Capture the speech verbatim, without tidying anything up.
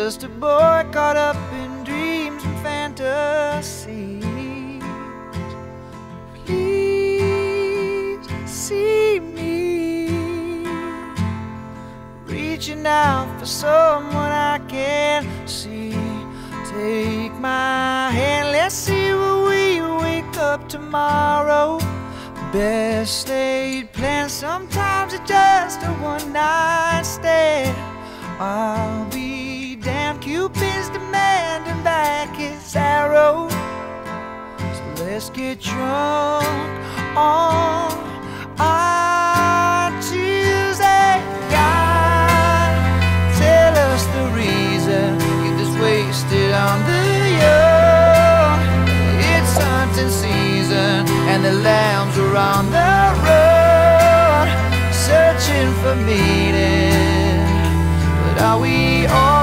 just a boy caught up in dreams and fantasies. Please see me reaching out for someone I can't see. Take my hand, let's see where we wake up tomorrow. Best laid plans, sometimes it's just a one night stand. I'll be damned, Cupid's demanding back his arrow. So let's get drunk on our Tuesday. God, tell us the reason get this wasted on the young. It's hunting season and the lambs are on the run, searching for meaning. But are we all